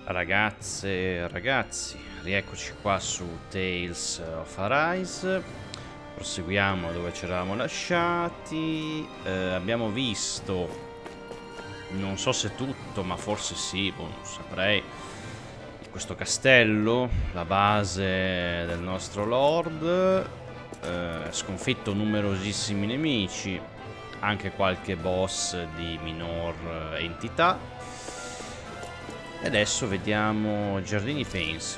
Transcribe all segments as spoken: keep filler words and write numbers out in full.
Ragazze e ragazzi, rieccoci qua su Tales of Arise. Proseguiamo dove ci eravamo lasciati. eh, Abbiamo visto, non so se tutto, ma forse sì, boh, non saprei, questo castello, la base del nostro lord. eh, Sconfitto numerosissimi nemici, anche qualche boss di minor entità. E adesso vediamo Giardini Fensi.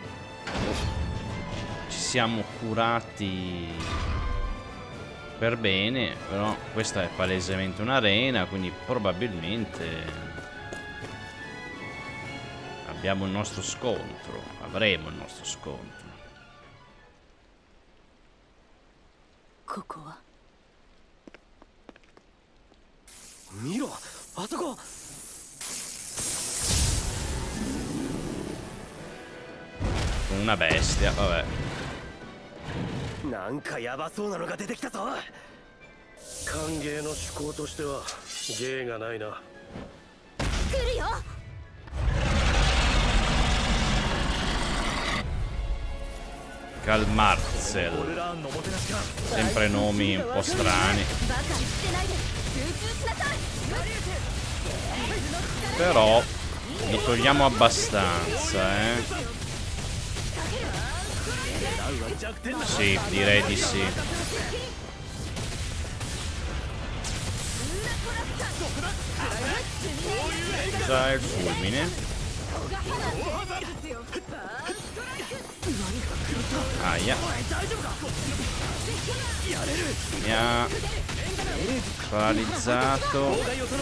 Ci siamo curati per bene, però questa è palesemente un'arena, quindi probabilmente abbiamo il nostro scontro, avremo il nostro scontro. Miro, asoko. Una bestia, vabbè. なんかヤバそうなのが出てきたぞ。歓迎の趣向としては芸がないな。来るよ。 Galmarzel, sempre nomi un po' strani, però li togliamo abbastanza, eh. Sì, direi di sì. Usa il fulmine. Aia. Mi ha paralizzato.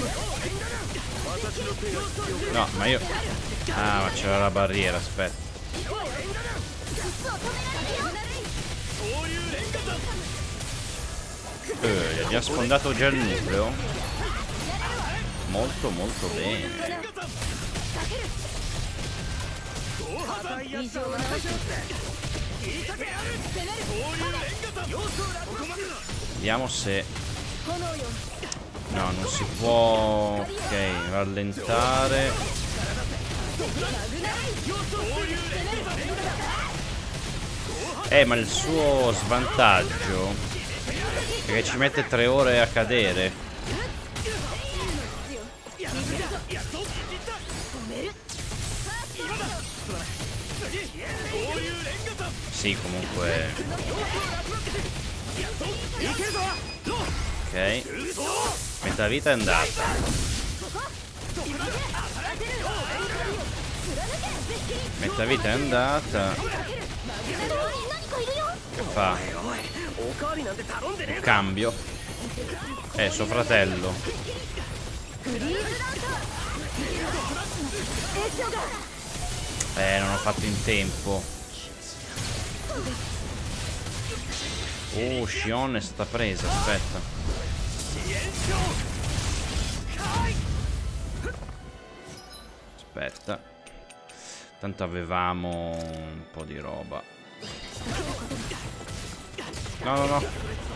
No, ma io... Ah, ma c'era la barriera, aspetta. Eh, gli abbiamo sfondato già il nucleo. Molto molto bene. Vediamo se... No, non si può... Ok, rallentare. Eh, ma il suo svantaggio è che ci mette tre ore a cadere. Sì, comunque. Ok. Metà vita è andata. Metà vita è andata. Che fa? Un cambio. Eh, suo fratello. Eh, non ho fatto in tempo. Oh, Shion è stata presa, aspetta. Aspetta. Tanto avevamo un po' di roba. No, no, no.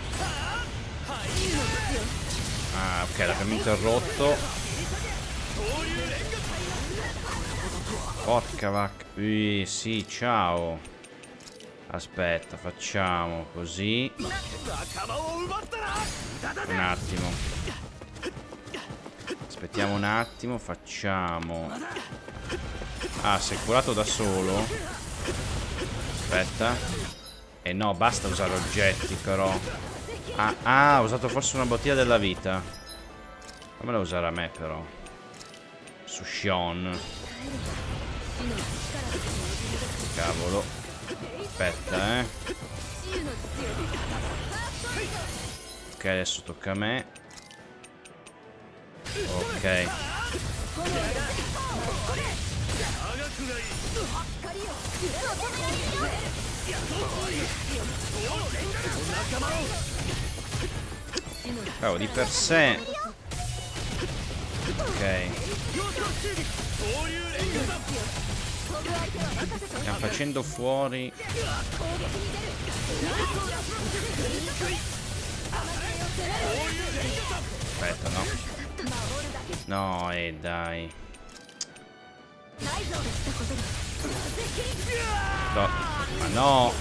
Ah, ok, l'abbiamo interrotto. Porca vacca. Uh, sì, ciao. Aspetta, facciamo così. Un attimo. Aspettiamo un attimo, facciamo... Ah, si è curato da solo. Aspetta. E eh no, basta usare oggetti però. Ah, ah, ha usato forse una bottiglia della vita. Fammela usare a me però. Su Shion. Cavolo. Aspetta, eh. Ok, adesso tocca a me. Ok. Oh, di per sé. Ok. Stiamo facendo fuori. Aspetta, no. No, e eh, dai. No, ma no.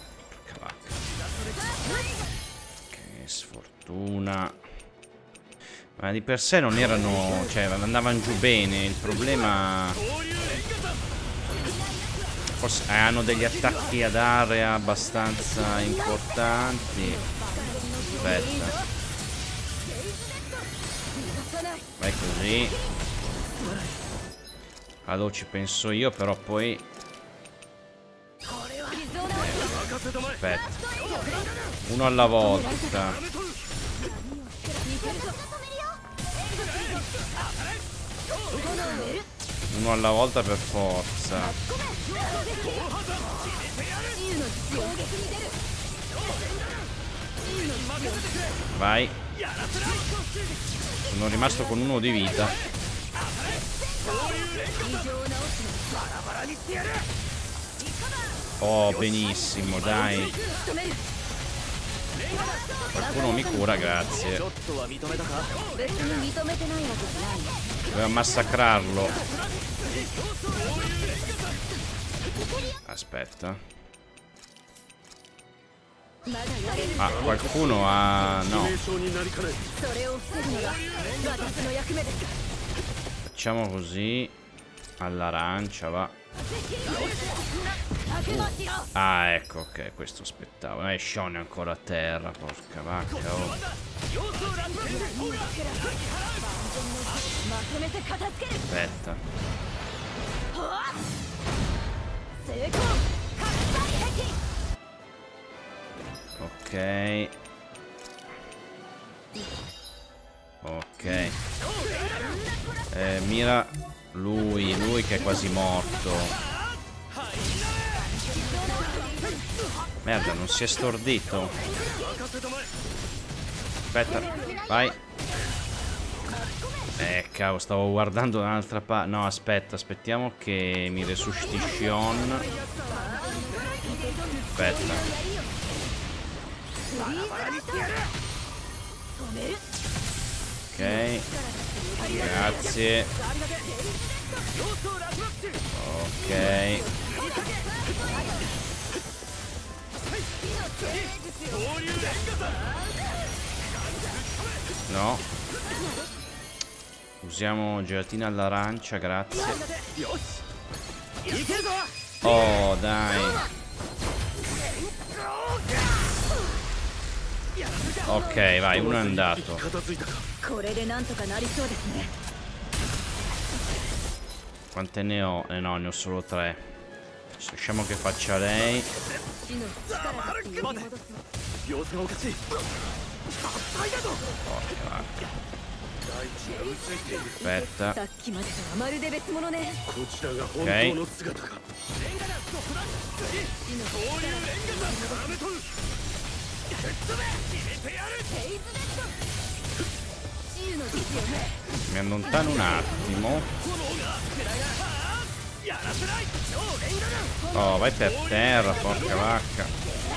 Che sfortuna. Ma di per sé non erano, cioè andavano giù bene. Il problema, forse eh, hanno degli attacchi ad area abbastanza importanti. Aspetta, vai così. Allora ci penso io, però poi aspetta, uno alla volta. Uno alla volta per forza. Vai. Sono rimasto con uno di vita. Oh, benissimo, dai. Qualcuno mi cura, grazie. Devo massacrarlo. Aspetta. Ah, qualcuno ha... no. Facciamo così. All'arancia, va. Ah, ecco, ok, questo aspettavo. Eh, Sean è ancora a terra, porca vacca. Oh. Aspetta. Ok. Ok. Eh, mira lui, lui che è quasi morto. Merda, non si è stordito. Aspetta, vai. Eh, cavolo, stavo guardando da un'altra parte. No, aspetta, aspettiamo che mi resusciti Sean. Aspetta. Ok. Grazie. Ok. No. Usiamo gelatina all'arancia, grazie. Oh, dai. Ok, vai, uno è andato. Quante ne ho? Eh no, ne ho solo tre. Lasciamo che faccia lei. Aspetta. Ok. Mi allontano un attimo. Oh, vai per terra, porca vacca.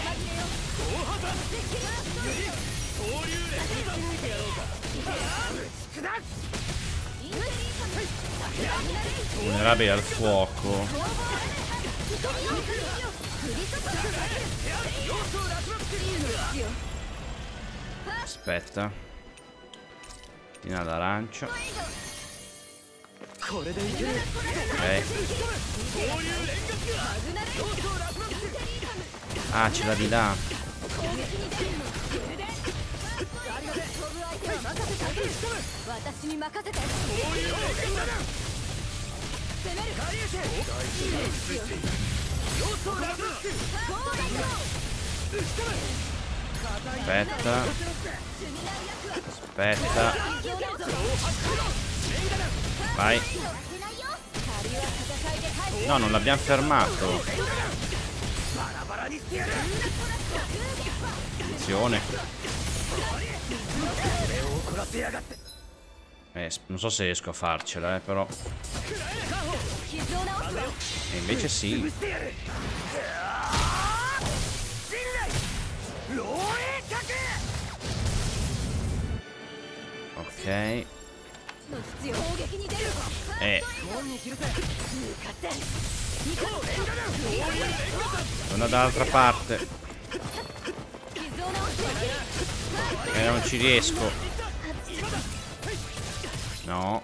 Vulnerabile al fuoco. Aspetta. Tina d'arancia. Ok. Ah, ce l'ha di là. Aspetta. Aspetta. Vai. No, non l'abbiamo fermato. Attenzione. Eh, non so se riesco a farcela, eh, però. E invece sì. Ok. Eh. Sono dall'altra parte. Eh, non ci riesco. No.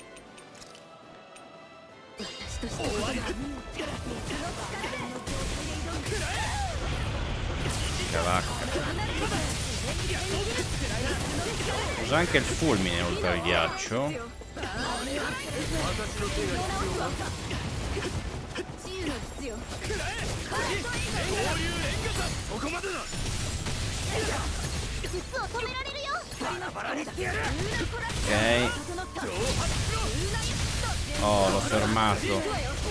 Cavacca. Usa anche il fulmine oltre al ghiaccio. Ok. Oh, l'ho fermato.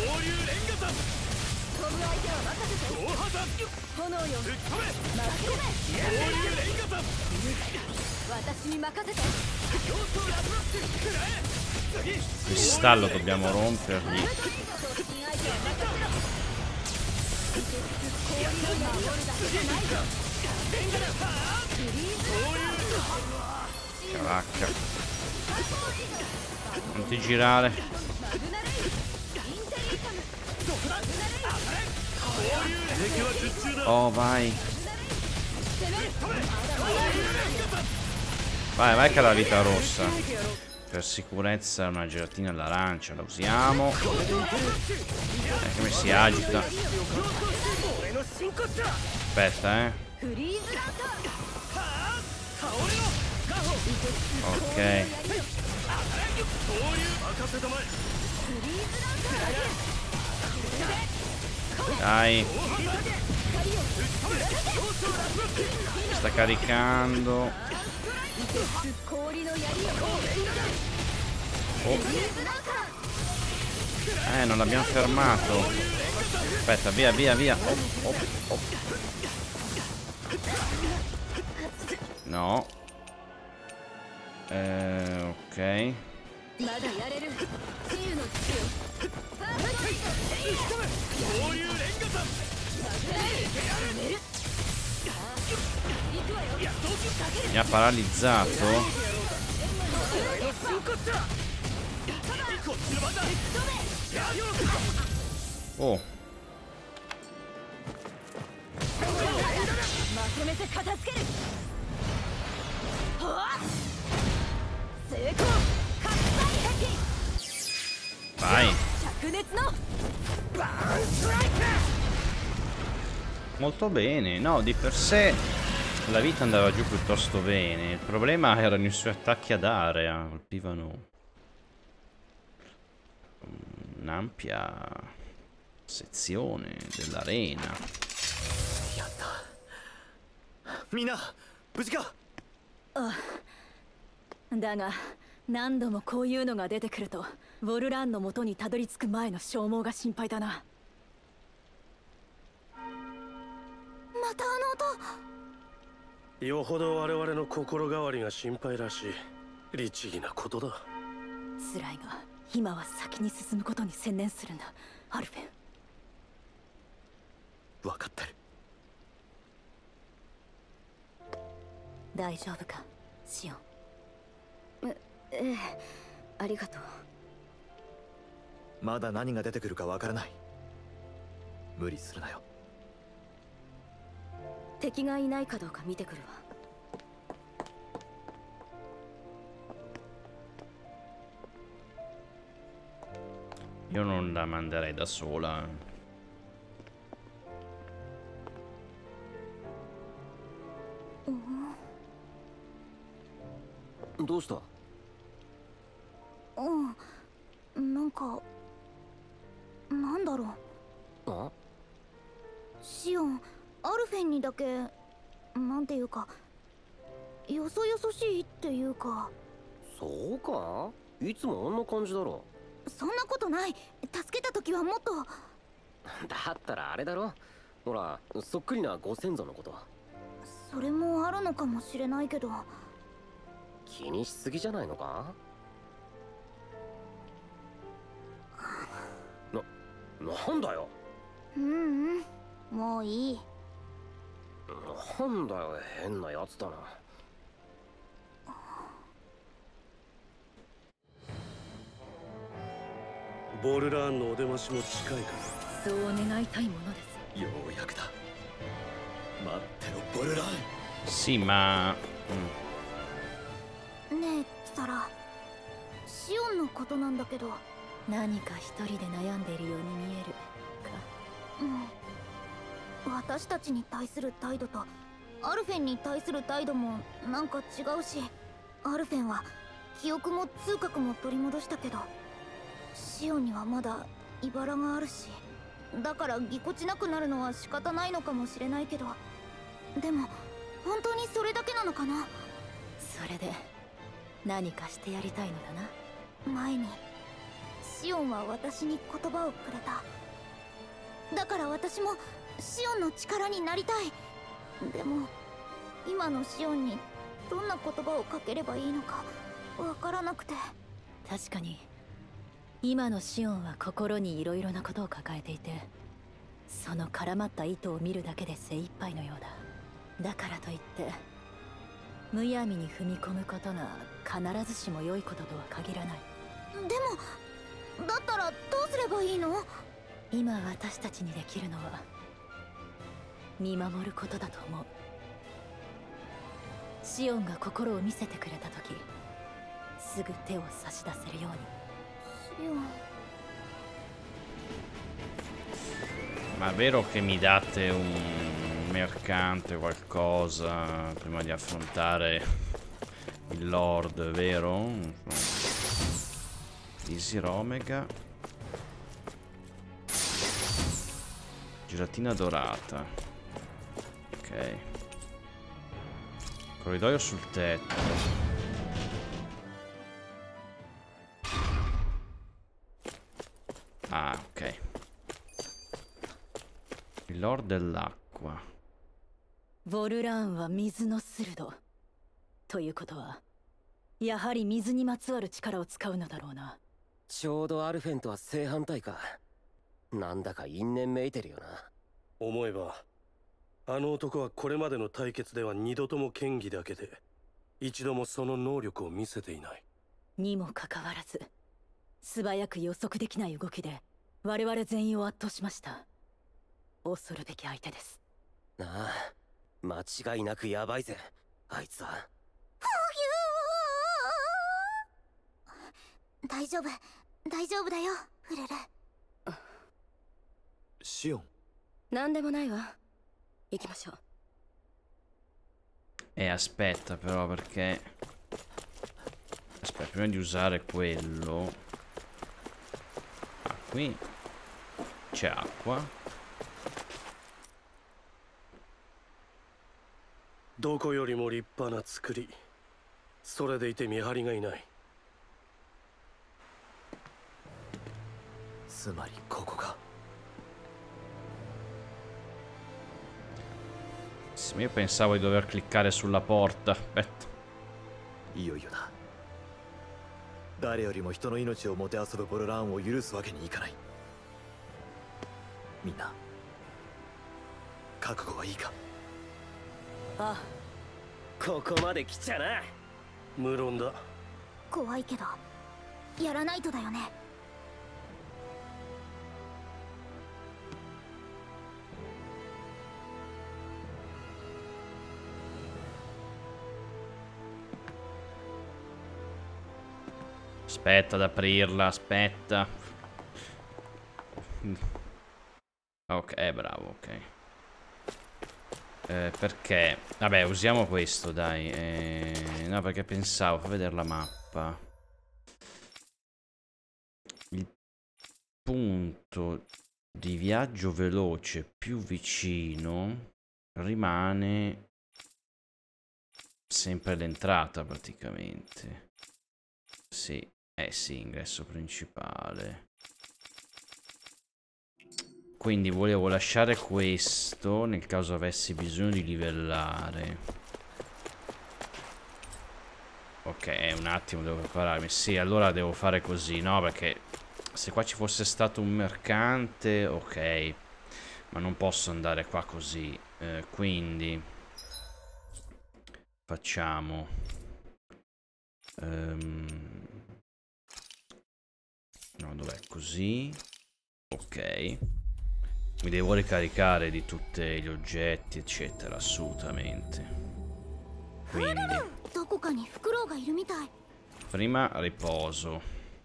Il stallo dobbiamo rompergli. Cavacca. Non ti girare. Oh, vai. Vai, vai che ha la vita rossa. Per sicurezza una gelatina all'arancia la usiamo. Eh, come si agita. Aspetta, eh. Ok. Dai. Sta caricando. Oh. Eh, non l'abbiamo fermato. Aspetta, via, via, via. Oh, oh, oh. No. Eh, ok. Mi ha paralizzato. Oh. Vai. Molto bene. No, di per sé la vita andava giù piuttosto bene. Il problema erano i suoi attacchi ad area. Colpivano un'ampia sezione dell'arena. Mina, buzzika. だが何度もこういうのが出てくるとウォルランの元にたどり着く前の消耗が心配だな。またあの音。 よほど我々の心変わりが心配らしい。律儀なことだ。 辛いが今は先に進むことに専念するんだ、アルフェン。 分かってる。 大丈夫か、シオン。え、ええ、ありがとう。 まだ何が出てくるかわからない。無理するなよ。 敵がいないかどうか見てくるわ。 Io non la manderei da sola. どうした？ うん、なんかなんだろう。 あ？ シオン、アルフェンにだけなんていうかよそよそしいっていうか。 そうか？いつもあんな感じだろ。 そんなことない。助けた時はもっと。 だったらあれだろ。ほら、そっくりなご先祖のこと。 それもあるのかもしれないけど。 気にしすぎじゃないのか？な、なんだよ。 うんうん、もういい。 なんだよ、変なやつだな。 ボルラーンのお出ましも近いかそう願いたいものです。 ようやくだ。待ってろボルラーン。 Sì, ma... mm. ねえサラ、シオンのことなんだけど。 何か一人で悩んでいるように見えるか。 うん、私たちに対する態度とアルフェンに対する態度もなんか違うし、アルフェンは記憶も痛覚も取り戻したけど、シオンにはまだ茨があるし、だからぎこちなくなるのは仕方ないのかもしれないけど、でも本当にそれだけなのかな。 それで何かしてやりたいのだな。 前にシオンは私に言葉をくれた。だから私もシオンの力になりたい。でも今のシオンにどんな言葉をかければいいのかわからなくて。 確かに今のシオンは心にいろいろなことを抱えていて、その絡まった糸を見るだけで精一杯のようだ。だからといってむやみに踏み込むことが必ずしも良いこととは限らない。 でもだったらどうすればいいの？ 今私たちにできるのは見守ることだと思う。シオンが心を見せてくれた時、すぐ手を差し出せるように。 シオン Ma è vero che mi date un mercante o qualcosa prima di affrontare il Lord, vero? Easy Omega. Gelatina dorata. Ok. Corridoio sul tetto. Ah, ok. Il Lord dell'acqua. ヴォルラーンは水の鋭ということは、やはり水にまつわる力を使うのだろうな。 ちょうどアルフェンとは正反対か。なんだか因縁めいてるよな。 思えばあの男はこれまでの対決では二度とも剣技だけで一度もその能力を見せていない。 にもかかわらず素早く予測できない動きで我々全員を圧倒しました。恐るべき相手です。 なあ、間違いなくヤバいぜあいつは。 大丈夫大丈夫だよフレル。 シオン。 何でもないわ。行きましょう。 Eh, aspetta però perché... Aspetta, prima di usare quello... Ah, qui c'è acqua. どこよりも立派な作り。それでいて見張りがいない。 つまりここか。 Sì, ma io pensavo di dover cliccare sulla porta. Aspetta. いよいよだ。誰よりも人の命をもてあそぶボルラーンを許すわけにいかない。みんな覚悟はいいか。 ああ、ここまで来ちゃな。 無論だ。 怖いけどやらないとだよね。 Aspetta ad aprirla, aspetta. Ok, bravo, ok. Eh, perché? Vabbè, usiamo questo, dai. Eh, no, perché pensavo, fa vedere la mappa. Il punto di viaggio veloce più vicino rimane sempre l'entrata, praticamente. Sì, eh sì, ingresso principale. Quindi volevo lasciare questo nel caso avessi bisogno di livellare. Ok, un attimo, devo prepararmi. Sì, allora devo fare così, no? Perché se qua ci fosse stato un mercante, ok. Ma non posso andare qua così. Eh, quindi facciamo... Um, no, dov'è? Così. Ok. Mi devo ricaricare di tutti gli oggetti, eccetera, assolutamente. Quindi, どこかにフクロウがいるみたい。 prima riposo.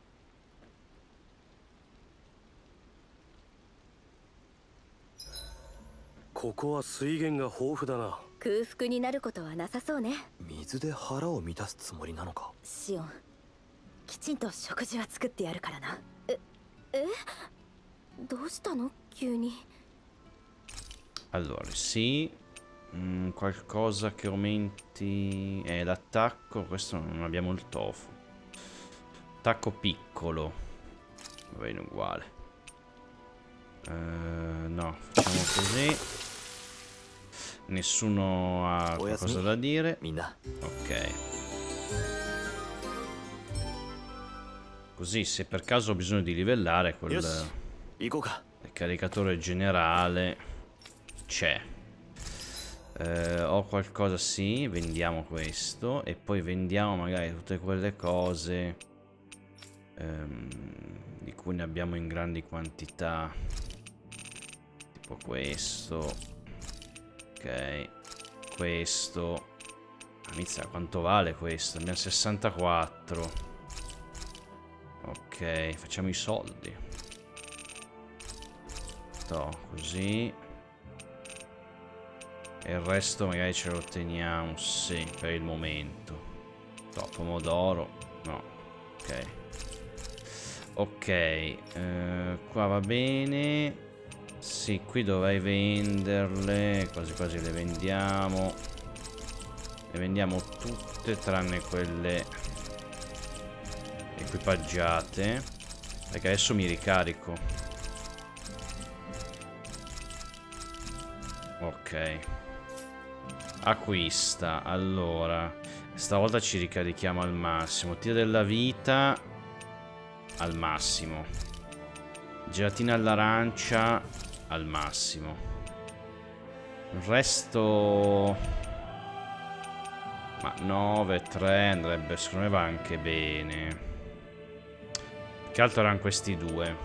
ここは水源が豊富だな。 空腹になることはなさそうね。 水で腹を満たすつもりなのか。 シオン、きちんと食事は作ってやるからな。え、え？どうしたの急に。 Allora, sì. Mm, qualcosa che aumenti... Eh, l'attacco. Questo non abbiamo il tofu. Attacco piccolo. Va bene, uguale. Uh, no, facciamo così. Nessuno ha qualcosa da dire. Ok. Così, se per caso ho bisogno di livellare quel... il caricatore generale c'è. Eh, ho qualcosa, sì, vendiamo questo e poi vendiamo magari tutte quelle cose ehm, di cui ne abbiamo in grandi quantità, tipo questo. Ok, questo. Amizia, quanto vale questo? Abbiamo sessantaquattro. Ok, facciamo i soldi. To, così. E il resto magari ce lo teniamo, sì, per il momento. No, pomodoro. No. Ok. Ok. Eh, qua va bene. Sì, qui dovrei venderle. Quasi quasi le vendiamo. Le vendiamo tutte tranne quelle equipaggiate. Perché adesso mi ricarico. Ok. Acquista. Allora, stavolta ci ricarichiamo al massimo. Tiro della vita al massimo. Gelatina all'arancia al massimo. Il resto, ma nove, tre andrebbe, secondo me va anche bene. Che altro erano questi due?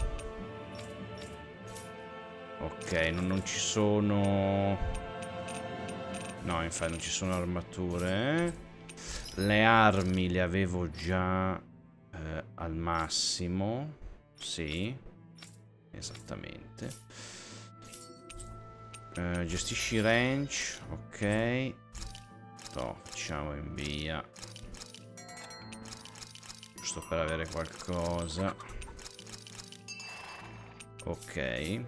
Ok, non, non ci sono... No, infatti non ci sono armature. Le armi le avevo già eh, al massimo. Sì, esattamente. eh, Gestisci range. Ok. No, facciamo invia. Giusto per avere qualcosa. Ok.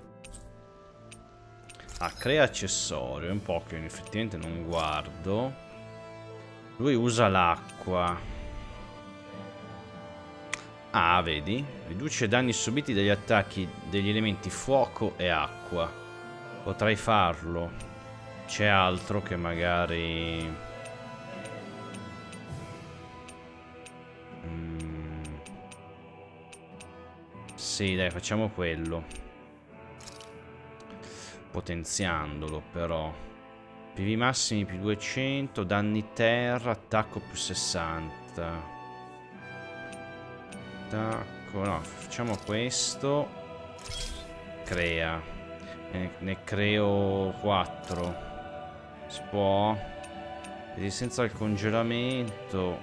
Ah, crea accessorio. È un po' che effettivamente non guardo. Lui usa l'acqua. Ah, vedi? Riduce danni subiti dagli attacchi degli elementi fuoco e acqua. Potrei farlo. C'è altro che magari... Mm. Sì, dai, facciamo quello. Potenziandolo però. P V massimi più duecento, danni terra, attacco più sessanta. Attacco, no, facciamo questo. Crea. Ne, ne creo quattro. Si può. Resistenza al congelamento.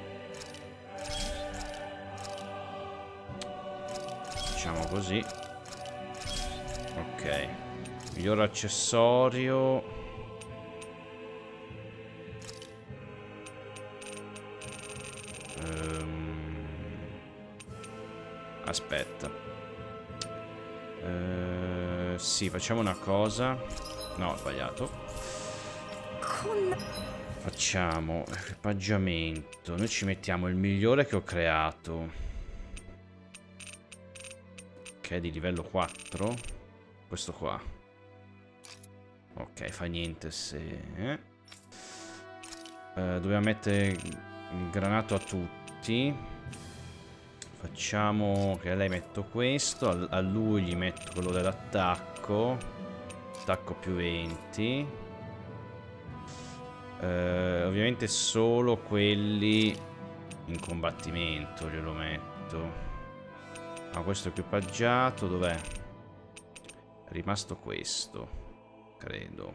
Facciamo così. Ok. Miglior accessorio. Um, aspetta. Uh, sì, facciamo una cosa. No, ho sbagliato. Facciamo equipaggiamento. Noi ci mettiamo il migliore che ho creato, che è di livello quattro. Questo qua. Ok, fa niente se... Eh. Uh, dobbiamo mettere il granato a tutti. Facciamo che a lei metto questo, a, a lui gli metto quello dell'attacco. Attacco più venti. Uh, ovviamente solo quelli in combattimento glielo metto. Ah, questo equipaggiato, dov'è? È rimasto questo, credo.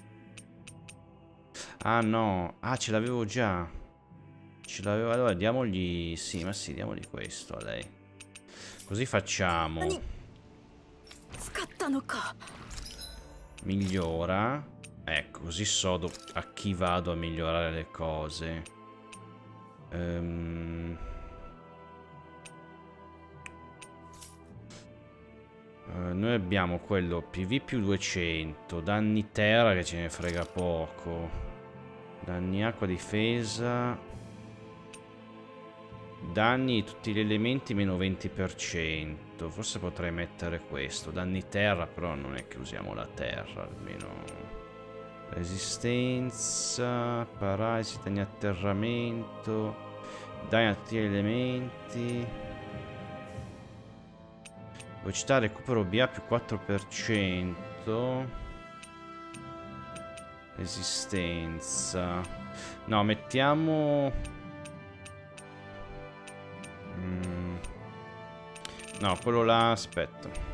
Ah no, ah ce l'avevo già. Ce l'avevo, allora diamogli, sì, ma sì, diamogli questo a lei. Così facciamo. Migliora. Ecco, così so a chi vado a migliorare le cose. Ehm... Uh, noi abbiamo quello P V più duecento. Danni terra che ce ne frega poco. Danni acqua, difesa. Danni tutti gli elementi meno venti per cento. Forse potrei mettere questo. Danni terra, però non è che usiamo la terra, almeno. Resistenza, paralisi, danni atterramento, danni a tutti gli elementi. Velocità recupero B A più quattro per cento. Resistenza. No, mettiamo... Mm. No, quello là, aspetta.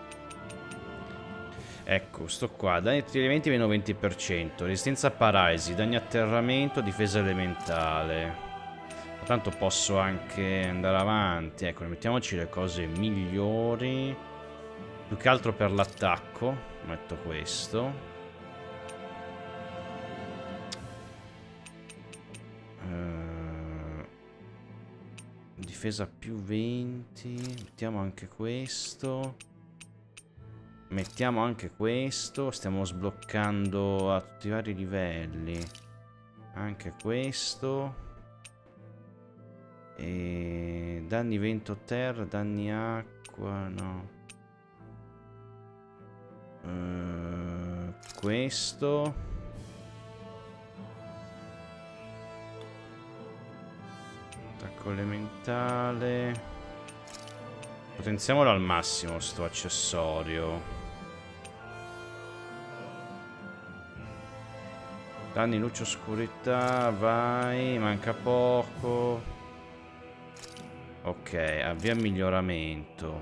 Ecco, sto qua. Danni a tutti gli elementi meno venti per cento. Resistenza a paralisi, danni atterramento, difesa elementale. Tanto posso anche andare avanti. Ecco, mettiamoci le cose migliori. Più che altro per l'attacco. Metto questo. Uh, difesa più venti. Mettiamo anche questo. Mettiamo anche questo. Stiamo sbloccando a tutti i vari livelli. Anche questo. E danni vento terra, danni acqua, no. Uh, questo. Attacco elementale. Potenziamolo al massimo sto accessorio. Danni luce oscurità, vai, manca poco. Ok, avvia miglioramento.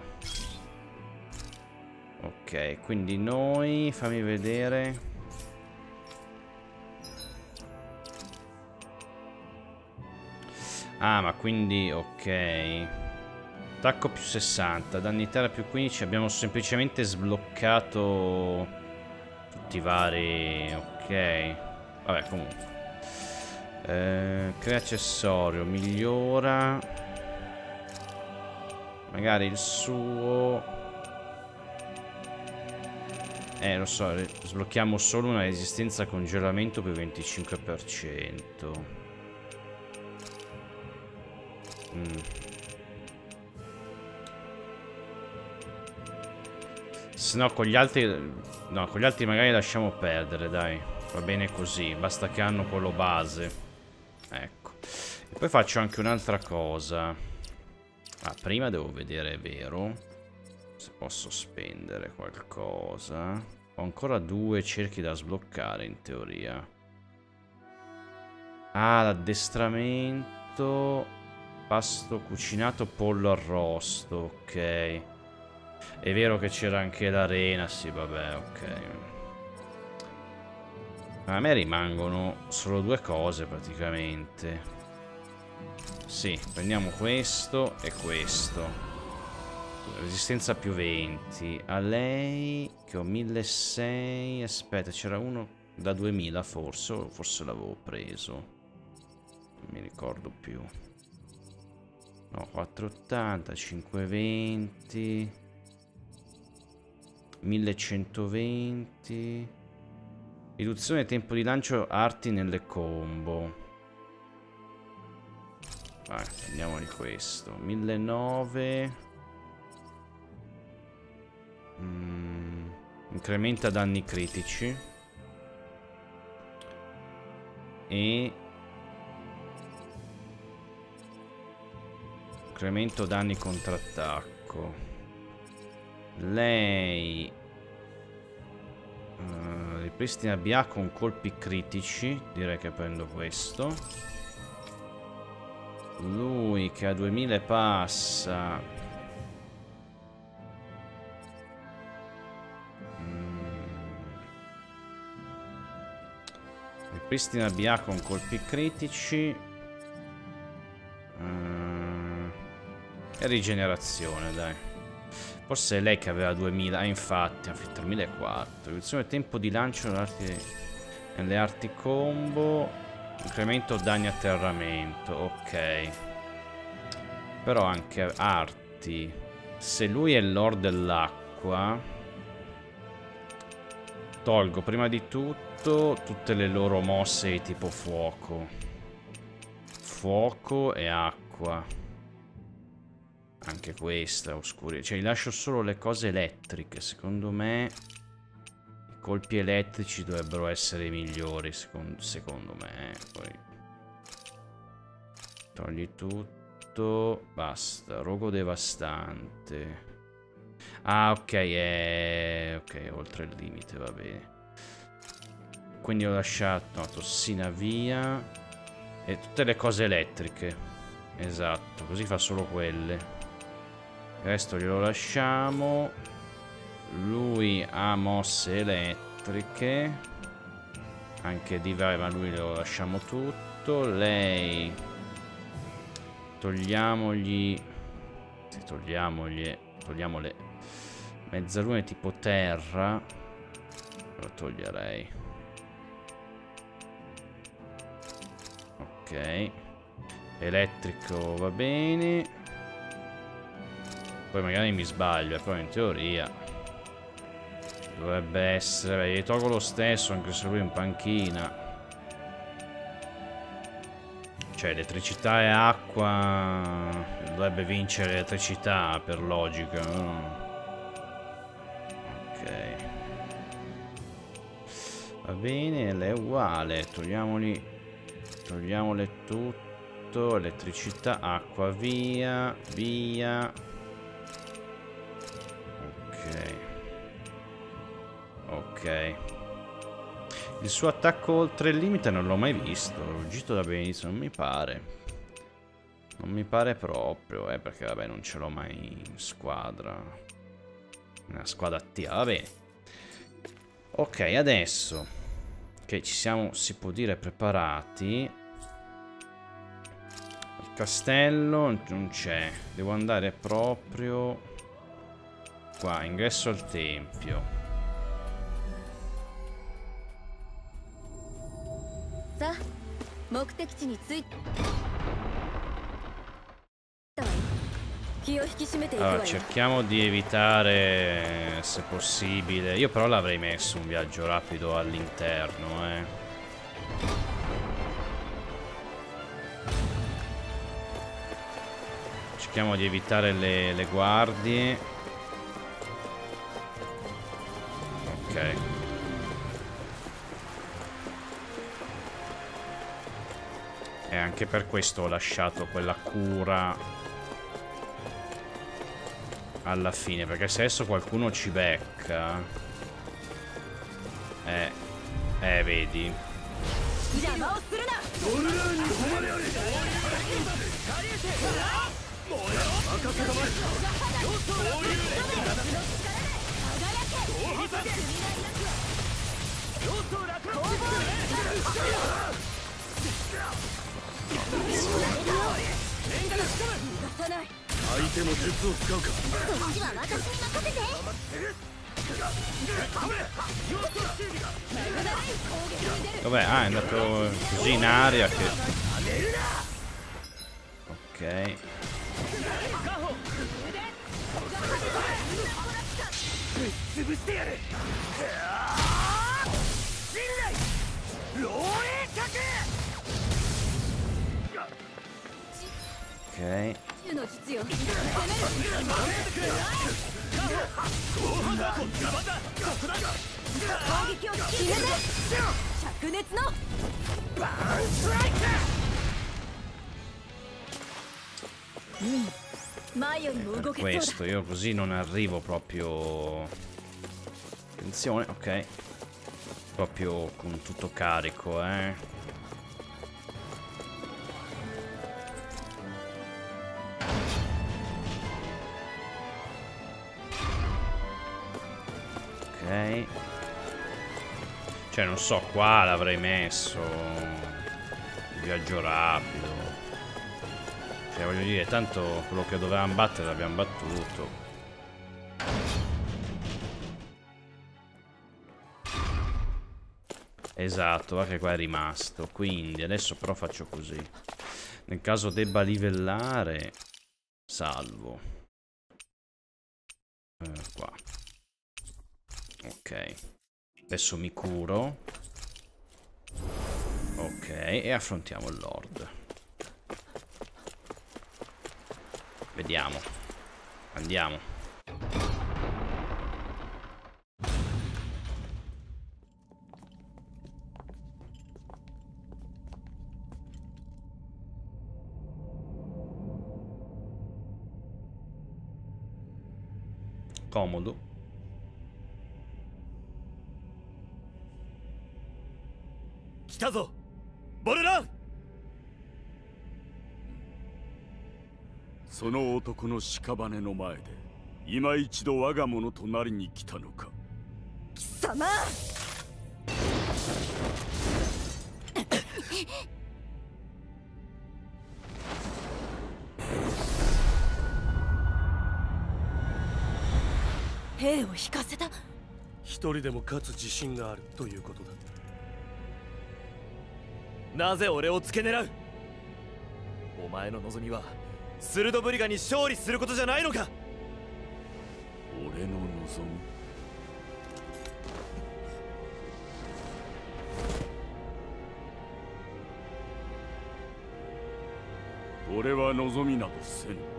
Ok, quindi noi, fammi vedere. Ah, ma quindi, ok. Attacco più sessanta, danni terra più quindici. Abbiamo semplicemente sbloccato tutti i vari. Ok. Vabbè, comunque. Eh, crea accessorio, migliora. Magari il suo. Eh, lo so, sblocchiamo solo una resistenza a congelamento per venticinque per cento. Mm. Se no, con gli altri. No, con gli altri magari lasciamo perdere, dai. Va bene così, basta che hanno quello base. Ecco. E poi faccio anche un'altra cosa. Ah, prima devo vedere, è vero, se posso spendere qualcosa. Ho ancora due cerchi da sbloccare in teoria. Ah, l'addestramento. Pasto cucinato, pollo arrosto. Ok. È vero che c'era anche l'arena. Sì, vabbè, ok. A me rimangono solo due cose praticamente. Sì, prendiamo questo e questo. Resistenza più venti. A lei che ho milleseicento. Aspetta, c'era uno da duemila forse. O forse l'avevo preso. Non mi ricordo più. No, quattrocentottanta, cinquecentoventi. millecentoventi. Riduzione tempo di lancio arti nelle combo. Vai, prendiamoli questo. millenovecento. Mm, incrementa danni critici. E incremento danni contrattacco. Lei uh, ripristina B A con colpi critici. Direi che prendo questo. Lui che ha duemila passa. Pristina B A con colpi critici. Uh, e rigenerazione, dai. Forse è lei che aveva duemila. Ah, infatti, tremilaquattrocento. Riduzione tempo di lancio nelle arti combo. Incremento danni atterramento. Ok. Però anche arti. Se lui è Lord dell'acqua, tolgo prima di tutto tutte le loro mosse di tipo fuoco. Fuoco e acqua. Anche questa oscura. Cioè, gli lascio solo le cose elettriche. Secondo me i colpi elettrici dovrebbero essere migliori. Secondo, secondo me. Poi togli tutto. Basta. Rogo devastante. Ah, ok. È... ok, oltre il limite, va bene. Quindi ho lasciato no, tossina via. E tutte le cose elettriche. Esatto. Così fa solo quelle. Il resto glielo lasciamo. Lui ha mosse elettriche. Anche di vai, ma lui lo lasciamo tutto. Lei togliamogli sì, togliamogli togliamole mezzalune tipo terra. Lo toglierei. Ok. Elettrico va bene. Poi magari mi sbaglio, però in teoria dovrebbe essere... Beh, gli tolgo lo stesso anche se lui è in panchina. Cioè elettricità e acqua dovrebbe vincere elettricità per logica, no? Ok. Va bene, lei è uguale. Togliamoli. Togliamole tutto. Elettricità, acqua, via. Via. Ok. Ok. Il suo attacco oltre il limite non l'ho mai visto. L'ho ruggito da benissimo, non mi pare. Non mi pare proprio, eh, perché vabbè non ce l'ho mai in squadra. Una squadra attiva, va bene. Ok, adesso che ci siamo, si può dire, preparati. Il castello non c'è. Devo andare proprio qua, ingresso al tempio. Allora, cerchiamo di evitare, se possibile. Io però l'avrei messo un viaggio rapido all'interno, eh. Cerchiamo di evitare le, le guardie. Ok. E anche per questo ho lasciato quella cura alla fine, perché se adesso qualcuno ci becca, eh, eh, vedi. Vabbè, ah, è andato così in aria che... Ok. Ok. Per questo io così non arrivo proprio. Attenzione, ok. Proprio con tutto carico, eh. Cioè, non so, qua l'avrei messo il viaggio rapido. Cioè, voglio dire, tanto quello che dovevamo battere l'abbiamo battuto. Esatto, anche qua è rimasto. Quindi adesso però faccio così. Nel caso debba livellare, salvo. Eh, qua. Ok. Adesso mi curo. Ok, e affrontiamo il Lord. Vediamo. Andiamo. Comodo. 来たぞボルラン。 その男の屍の前で今一度我が物となりに来たのか。 貴様兵を引かせた。 一人でも勝つ自信があるということだ。 なぜ俺を付け狙う。お前の望みはスルドブリガに勝利することじゃないのか。 俺の望み。俺は望みなどせぬ。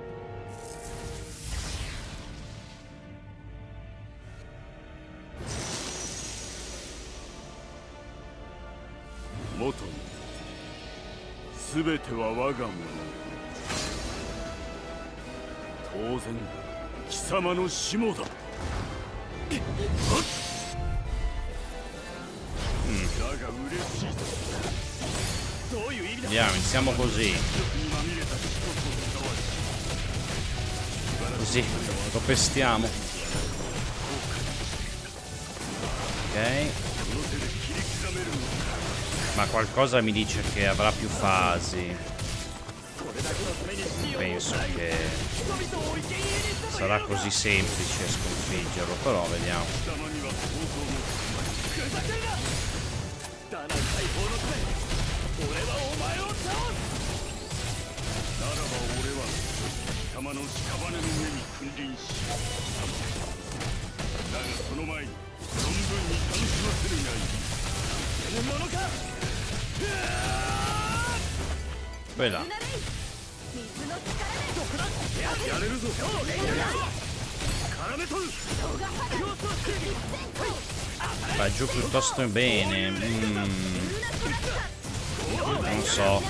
元にすべては我が物。当然貴様の下だ。 Andiamo, iniziamo così. Così, lo pestiamo. Ok. Ma qualcosa mi dice che avrà più fasi. Penso che sarà così semplice sconfiggerlo, però vediamo. Bella. Va giù piuttosto bene. Mm. Non so.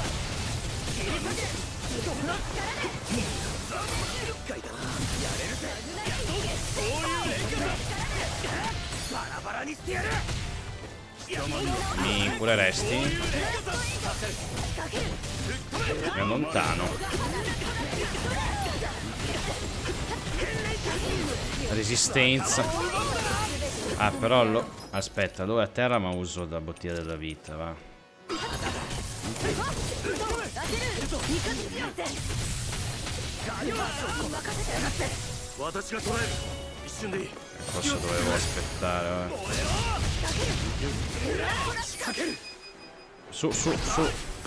Mi cureresti? È lontano. Resistenza. Ah, però lo... aspetta, dove a terra ma uso la bottiglia della vita, va. Forse dovevo aspettare, va. Su, su, su.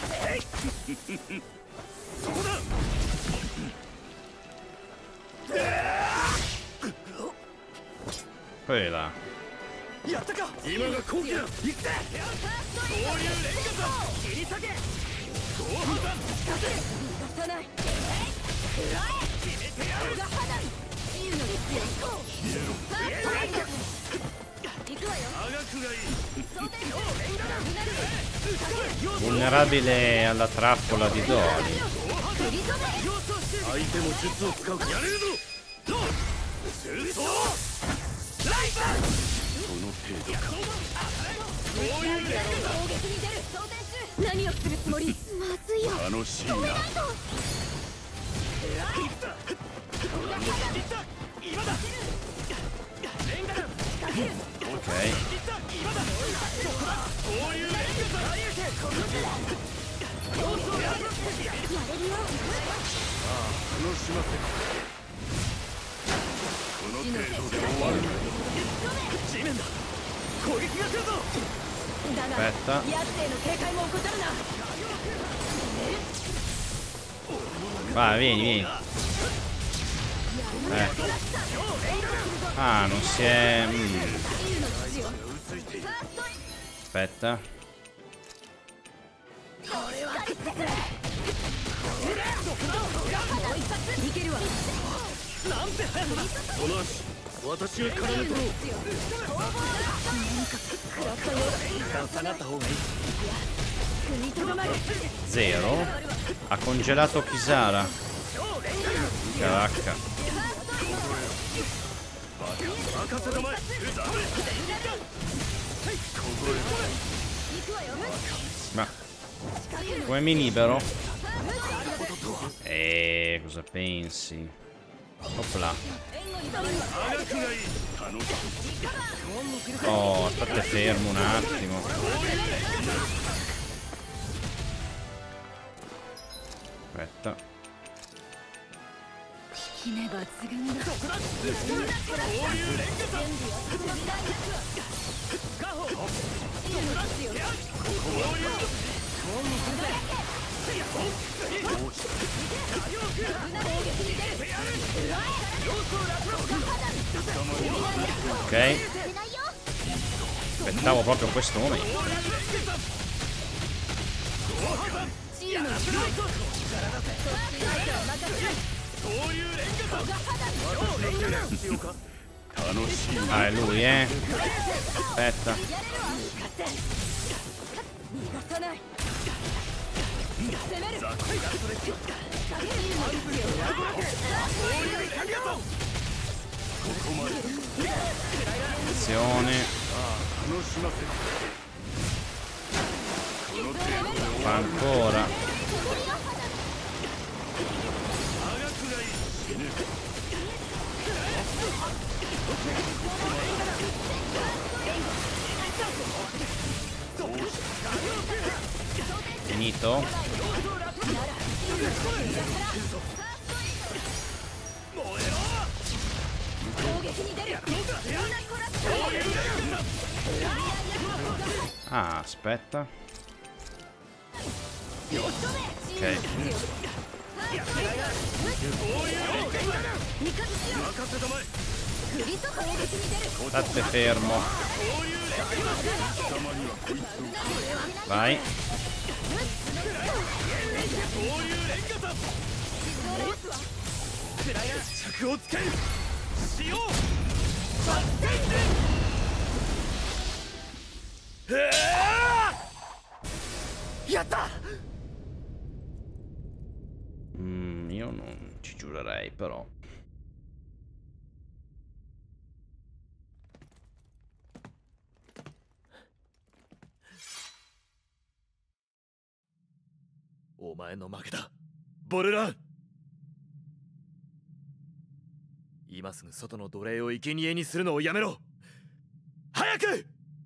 Quella. Vulnerabile alla trappola di Doli. Aspetta. Vai, vieni, vieni. Eh. Ah, non si è... Mm. Aspetta. Zero. Ha congelato Kisara. Cacca. Ma come mi libero? Eh, cosa pensi? Opla. Oh, state fermo un attimo. Aspetta. Ok. Aspettavo proprio questo momento. Ah, è lui, eh. Aspetta. Attenzione. Fa ancora. Finito? Ah, aspetta. Ok. State fermo. Vai. Mm, io non ci giurerei, però. O前の負けだ、ボルラン。今すぐ外の奴隷を生贄にするのをやめろ。早く。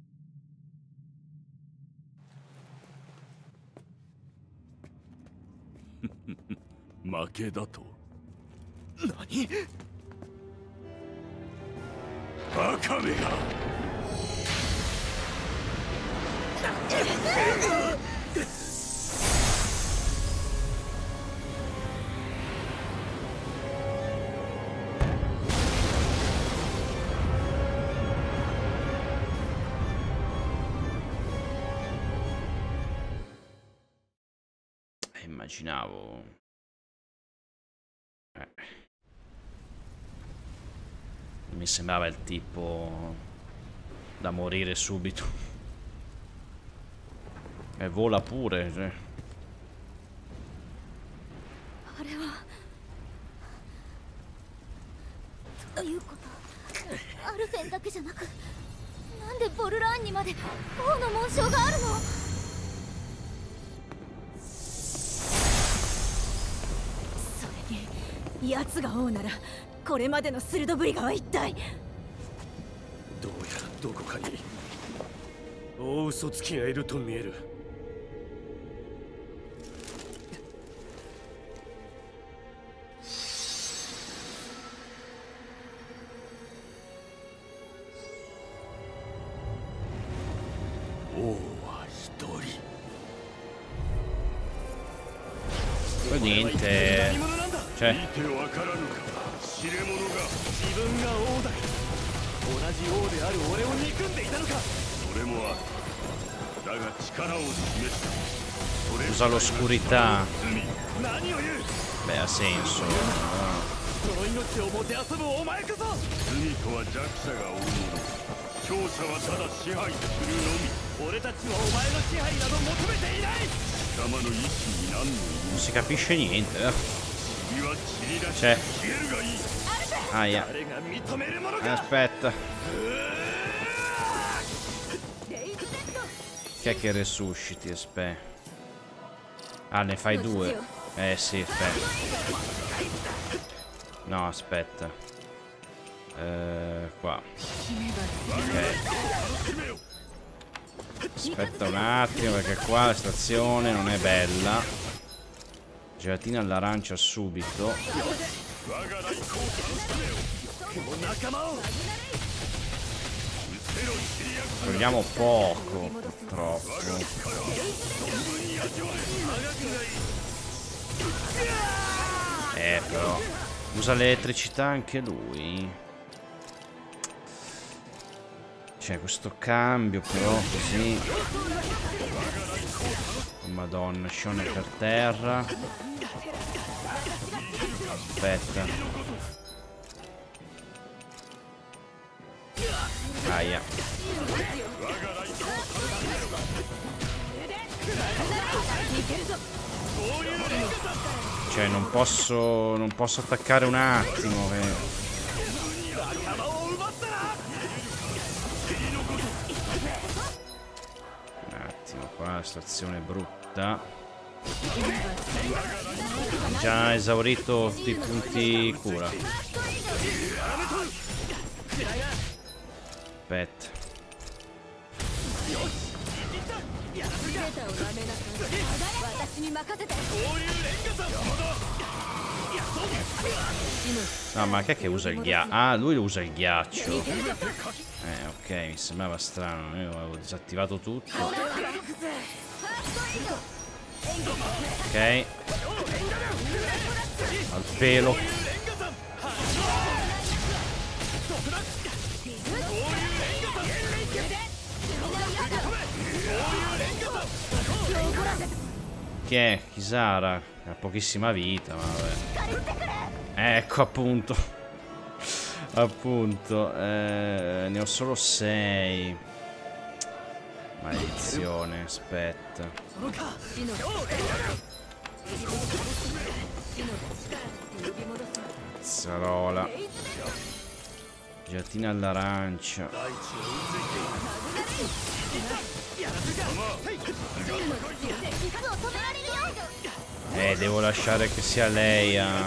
負けだと。 何？ バカめが。 Immaginavo. Eh. Mi sembrava il tipo da morire subito. E vola pure, cioè. あれはということ、アルフェンだけじゃなく、なんでボルラーンにまで王の紋章があるの？ 奴が王ならこれまでの鋭ぶりがは一体。 どうやらどこかに大嘘つきがいると見える。 王は一人。 Poi niente. Cioè. 見てわからぬか。知れ者が自分が王だ。同じ王である俺を憎んでいたのか。 それもある。だが力を示した。 Usa l'oscurità. 何を言う。 Beh, ha senso. その命をもてあそぶお前こそ。 罪とは弱者が負うもの。強者はただ支配するのみ。 俺たちはお前の支配など求めていない。 貴様の意志に何の意味。 Non si capisce niente. Eh. 塵は塵だし C'è. 消えるがいい。 Aia. 誰が認めるものか。 Aspetta. Chi è che resusciti? Aspetta. Ah, ne fai due. Eh sì, aspetta. No, aspetta. Eh, qua. Ok. Aspetta un attimo perché qua la stazione non è bella. Gelatina all'arancia subito. Togliamo poco, purtroppo. Eh però usa l'elettricità anche lui. C'è questo cambio però così. Oh, Madonna, Sean è per terra. Aspetta. Aia. Cioè non posso. Non posso attaccare un attimo. Eh. Qua la stazione brutta. Già esaurito tutti i punti cura. Aspetta. No, ma che è che usa il ghiaccio? Ah, lui usa il ghiaccio. Eh, ok, mi sembrava strano. Io avevo disattivato tutto. Ok. Al pelo. Chi è? Kisara. Ha pochissima vita, ma vabbè. Ecco, appunto. Appunto. Eh, ne ho solo sei. Maledizione, aspetta. Zazzarola. Gelatina all'arancia. Eh, devo lasciare che sia lei a...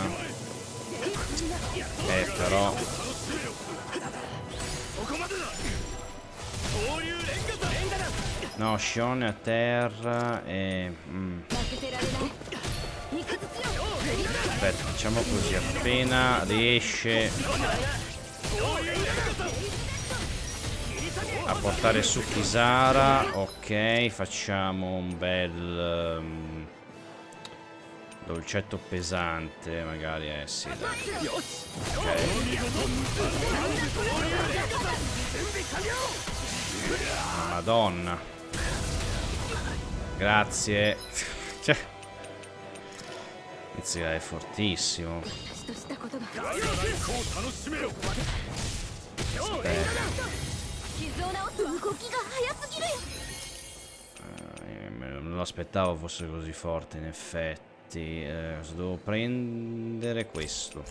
Eh, però... No, Sean è a terra e... Mm. Aspetta, facciamo così, appena riesce a portare su Kisara, ok, facciamo un bel um, dolcetto pesante, magari, eh sì, dai. Ok. Madonna. Grazie. Cioè, Izzy è fortissimo. Eh, non lo aspettavo fosse così forte, in effetti. Eh, devo prendere questo.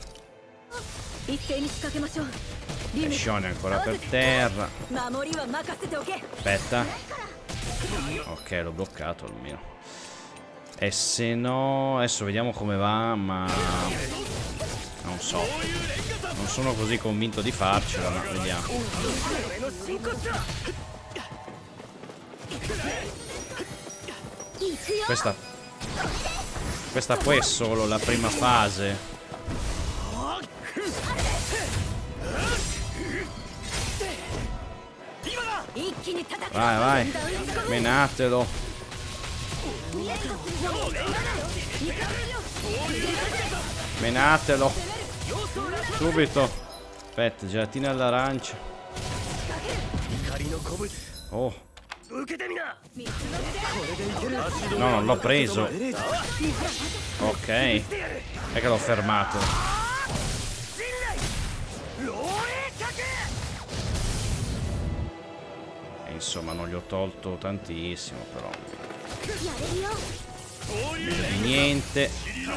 E Sean è ancora per terra. Aspetta. Ok, l'ho bloccato almeno. E se no... Adesso vediamo come va, ma... Non so. Non sono così convinto di farcela, ma vediamo. Questa Questa poi è solo la prima fase. Vai, vai. Menatelo. Menatelo. Subito. Aspetta, gelatina all'arancia. Oh. No, non l'ho preso. Ok. È che l'ho fermato. E insomma non gli ho tolto tantissimo, però. Meglio di niente.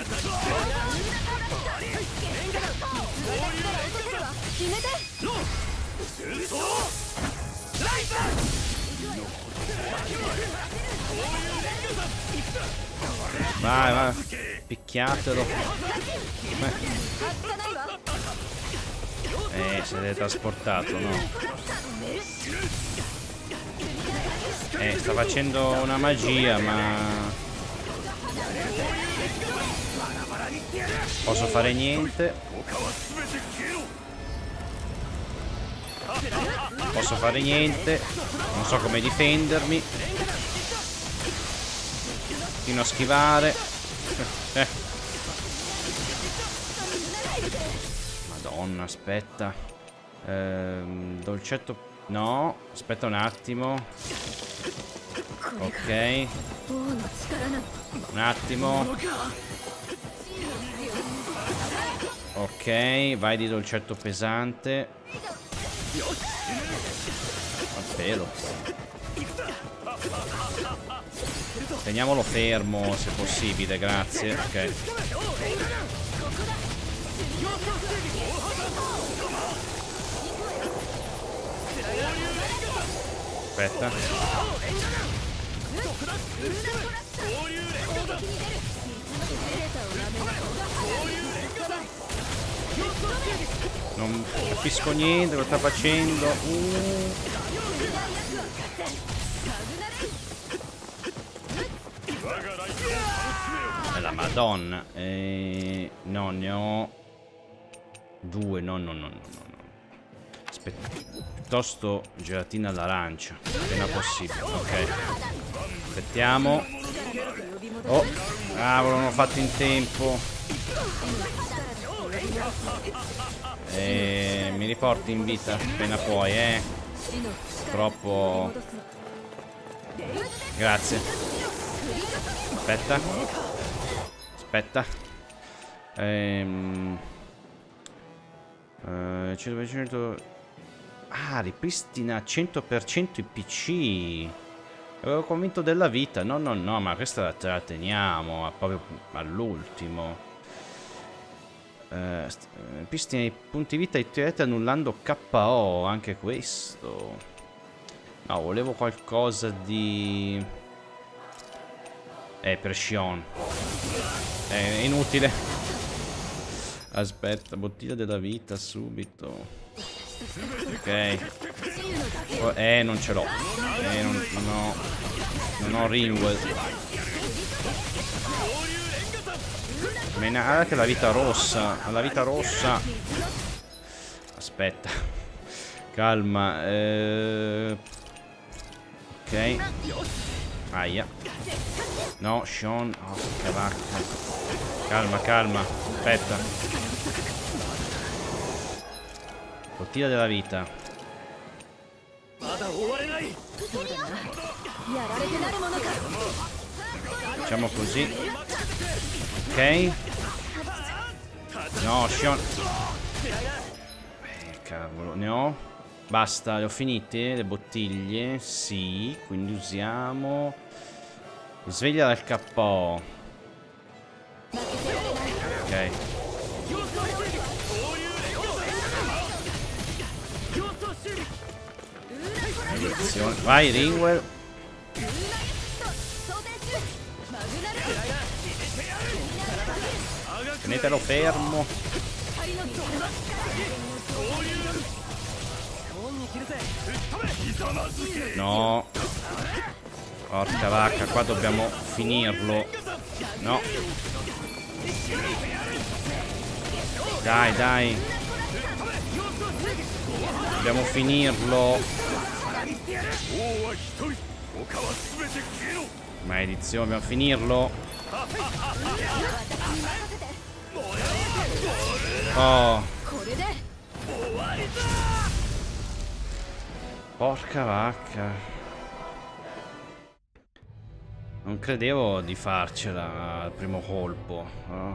Vai, vai. Picchiatelo. Eh, si è teletrasportato, no? Eh, sta facendo una magia, ma... Posso fare niente. Posso fare niente. Non so come difendermi. Fino a schivare. Eh. Madonna, aspetta. Ehm, dolcetto. No, aspetta un attimo. Ok. Un attimo. Ok, vai di dolcetto pesante. Al pelo. Teniamolo fermo se possibile, grazie. Ok. Aspetta. Non capisco niente cosa sta facendo. Uh. La Madonna. Eh, no, ne ho due. No, no, no, no, no. Aspetta. Piuttosto gelatina all'arancia. Appena possibile. Ok. Aspettiamo. Oh, cavolo, non l'ho fatto in tempo. Eh, mi riporti in vita appena puoi, eh. Troppo. Grazie. Aspetta. Aspetta. Ehm. Eh, cento per cento. Ah, ripristina cento per cento i P C. Avevo convinto della vita. No, no, no, ma questa ce la teniamo proprio all'ultimo. Uh, Pristina i punti vita e tirate annullando K O. Anche questo. No, volevo qualcosa di... Eh, per Shion. È inutile. Aspetta, bottiglia della vita subito. Ok. Oh, eh, non ce l'ho. Eh, non, non ho... Non ho Ringwell. Guarda che la vita rossa. La vita rossa. Aspetta. Calma. Eh... Ok. Aia. No, Sean. Oh, che vacca. Calma, calma. Aspetta. Bottiglia della vita. Facciamo così. Ok. No, Sean. Eh, cavolo, ne ho. Basta, le ho finite le bottiglie. Sì, quindi usiamo. Sveglia dal K O. Ok. Vai, Ringwell. Tenetelo fermo. No. Porca vacca, qua dobbiamo finirlo. No. Dai, dai. Dobbiamo finirlo. Maledizione, dobbiamo finirlo. Oh. Porca vacca. Non credevo di farcela al primo colpo. Oh.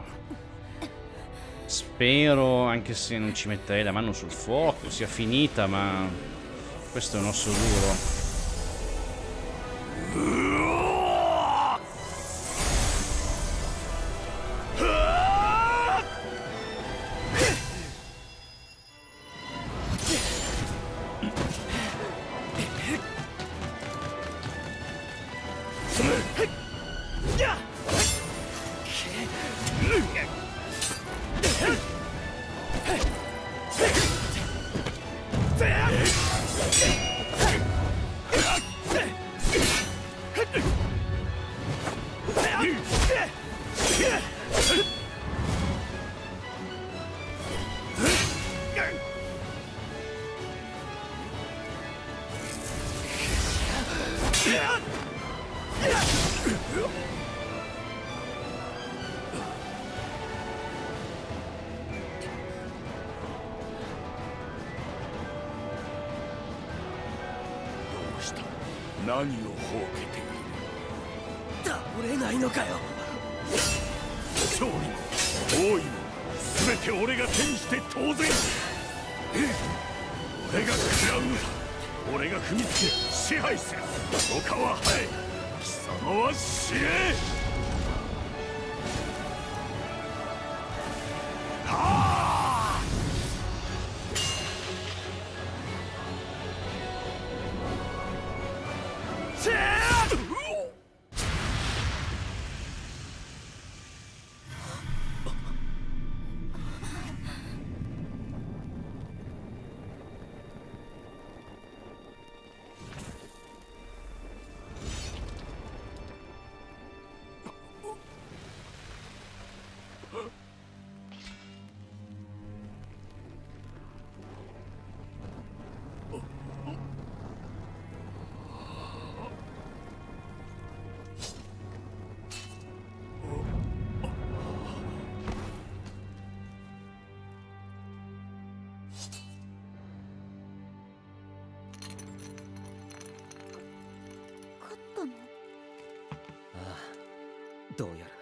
Spero, anche se non ci metterei la mano sul fuoco, sia finita, ma questo è un osso duro. 何をほうけている。 倒れないのかよ。 勝利も王位も全て俺が手にして当然。俺が食らうのだ。俺が踏みつけ支配する。他はハエ、貴様は死ね。はあ。チェー。どうやらな。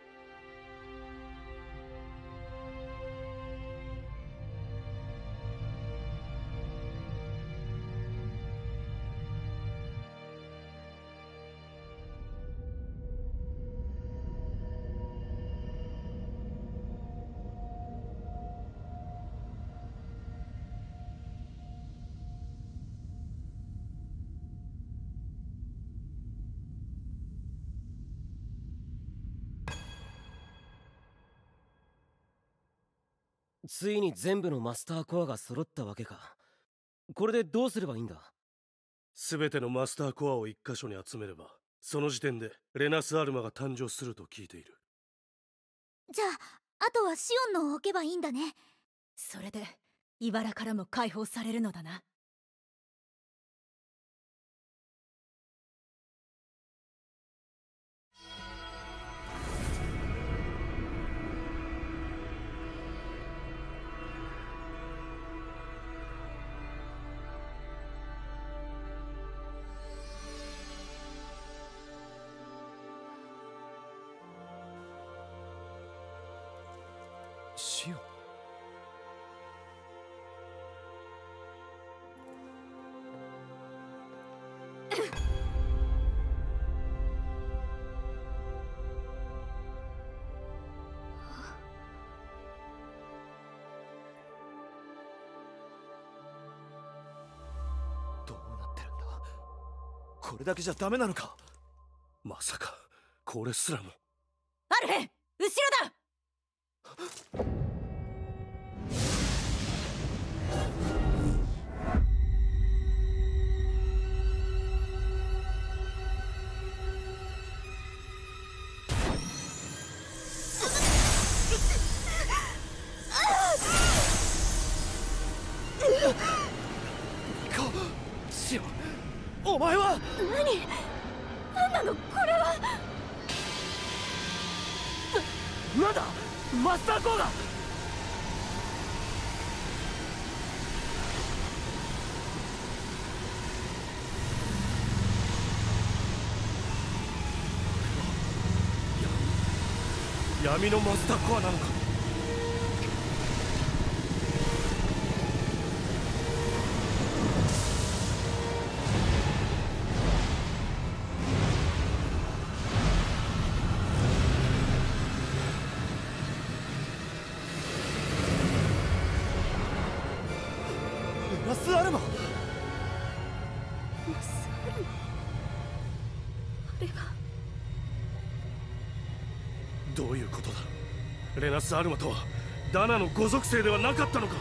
ついに全部のマスターコアが揃ったわけか。これでどうすればいいんだ。 全てのマスターコアを一箇所に集めれば、その時点でレナスアルマが誕生すると聞いている。 じゃああとはシオンのを置けばいいんだね。 それで茨からも解放されるのだな。 シオン。どうなってるんだ。これだけじゃダメなのか。 まさかこれすらも。 アルフェン、後ろだ。 何何なのこれは。 な、なんだマスターコーが。 闇のマスターコアなのか。 ラスアルマ。 マスアルマ、あれが。 どういうことだ。レナス・アルマとはダナのご属性ではなかったのか。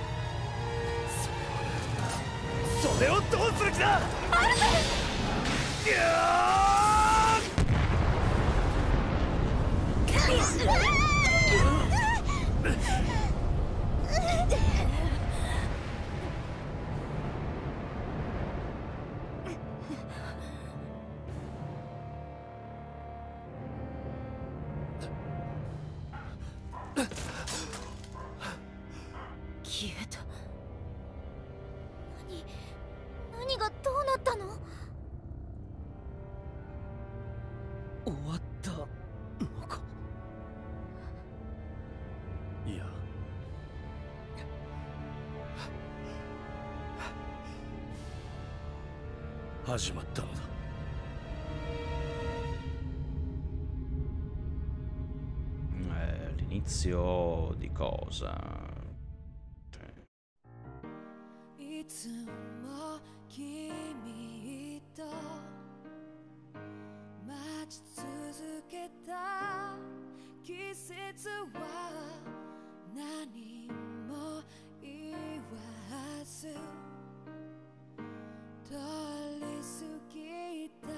それをどうする気だ。 アルフいや消えた。 何何がどうなったの。 終わったのか。 いや、始まったのだ。 Eh, l'inizio di cosa? いつも君と待ち続けた季節は何も言わず通り過ぎた。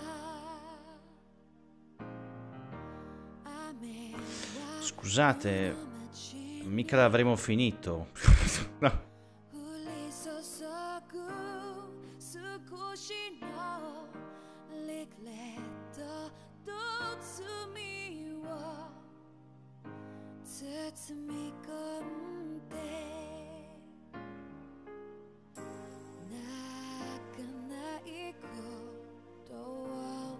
雨は Scusate, mica l'avremo finito. No. 降り注ぐ少しのリグレットと罪を包み込んで泣かないことを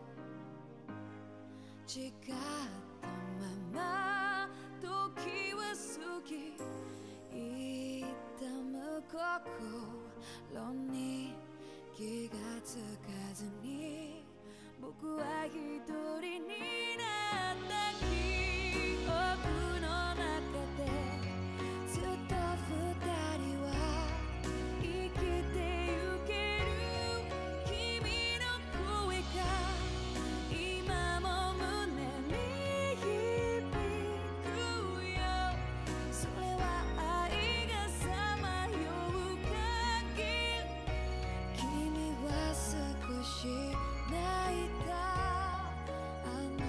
誓ったまま時は過ぎ痛む心に気がつかずに僕は一人になった記憶の中でずっと二人は生きてゆける。君の声が今も胸に響くよ。それは愛がさまよう限り君は少し泣いた。あの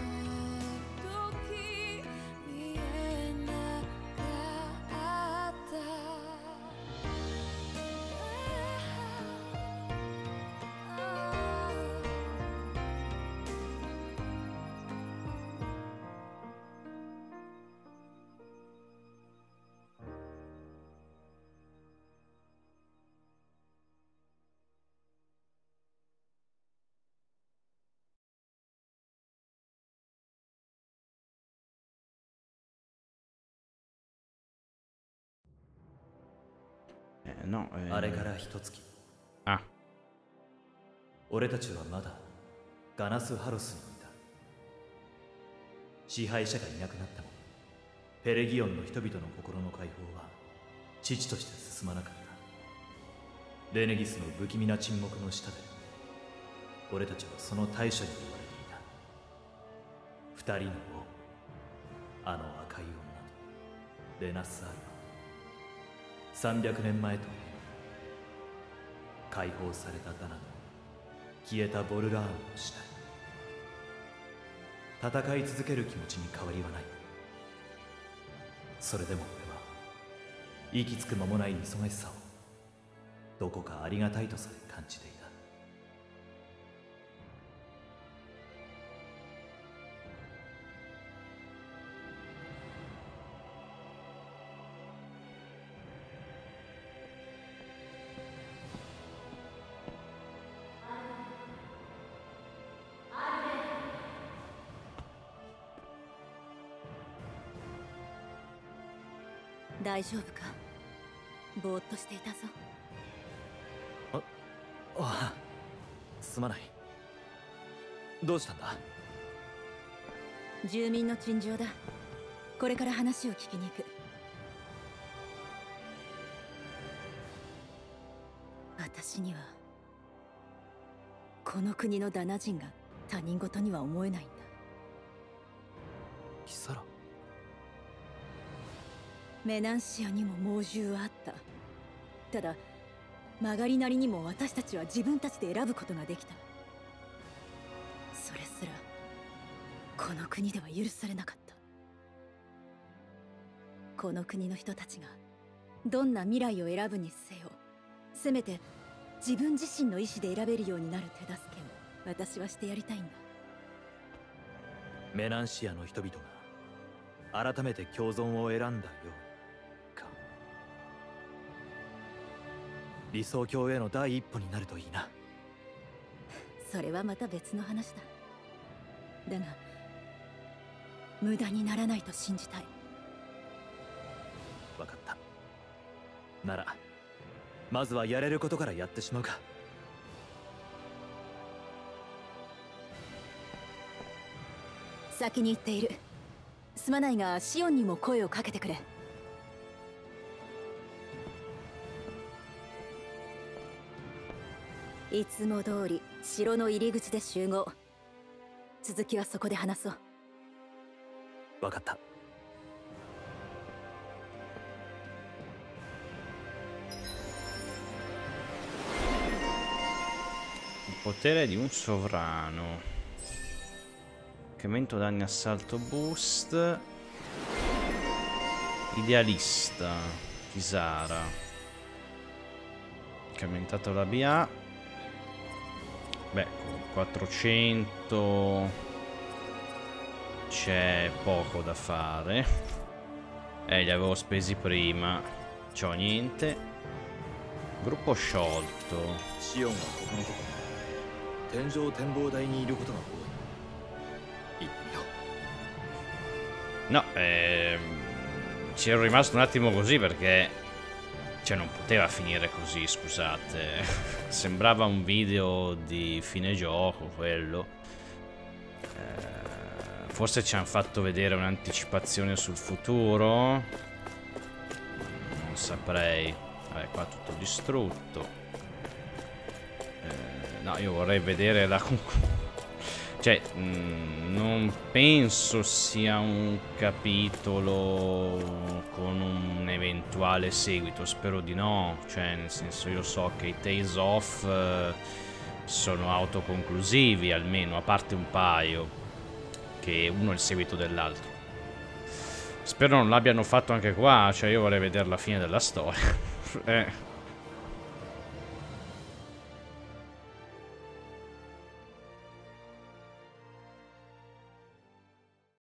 時見えなかった。 Eh, no, eh... あれから一月。 Ah, 俺たちはまだガナスハロスにいた。支配者がいなくなってもペレギオンの人々の心の解放は遅々として進まなかった。レネギスの不気味な沈黙の下で俺たちはその対処に追われていた。二人の王、あの赤い女とレナス・アルマ。三百年前と解放されたダナと消えたボルラームの死体。戦い続ける気持ちに変わりはない。それでも俺は息つく間もない忙しさをどこかありがたいとさえ感じていた。 大丈夫か？ぼーっとしていたぞ。 ああ、すまない。どうしたんだ？ 住民の陳情だ。これから話を聞きに行く。私にはこの国のダナ人が他人事には思えないんだ。 キサラ。 メナンシアにも猛獣はあった。ただ曲がりなりにも私たちは自分たちで選ぶことができた。それすらこの国では許されなかった。この国の人たちがどんな未来を選ぶにせよ、せめて自分自身の意志で選べるようになる手助けを私はしてやりたいんだ。 メナンシアの人々が改めて共存を選んだようか。理想郷への第一歩になるといいな。 それはまた別の話だ。だが無駄にならないと信じたい。 分かった。ならまずはやれることからやってしまうか。 先に行っている。すまないがシオンにも声をかけてくれ。いつも通り城の入り口で集合。続きはそこで話そう。 分かった。 Potere di un sovrano. Incremento danni assalto boost. Idealista. Kisara. Incrementato la B A. Beh, con quattrocento c'è poco da fare. Eh, li avevo spesi prima. C'ho niente. Gruppo sciolto. シオンはここのとこ天井展望台にいることが多い。行ってみよう。 No, ehm, ci ero rimasto un attimo così perché, cioè, non poteva finire così, scusate. Sembrava un video di fine gioco quello. Eh, forse ci hanno fatto vedere un'anticipazione sul futuro. Non saprei. Vabbè, qua tutto distrutto. No, io vorrei vedere la conclusione. Cioè, mh, non penso sia un capitolo con un eventuale seguito. Spero di no. Cioè, nel senso, io so che i Tales of eh, sono autoconclusivi, almeno, a parte un paio, che uno è il seguito dell'altro. Spero non l'abbiano fatto anche qua. Cioè, io vorrei vedere la fine della storia. eh